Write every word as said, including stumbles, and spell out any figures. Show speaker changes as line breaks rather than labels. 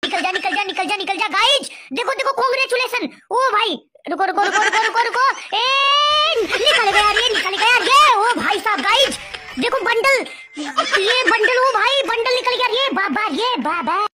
निकल जा निकल जा निकल जा निकल जा गाइज, देखो देखो कांग्रेचुलेशन। ओ भाई रुको रुको रुको रुको रुको रुको ए निकल गया यार, ये निकल गया यार ये। ओ भाई साहब गाइज देखो बंडल, ये बंडल, ओ भाई बंडल निकल गया ये बाबा, ये बाबा।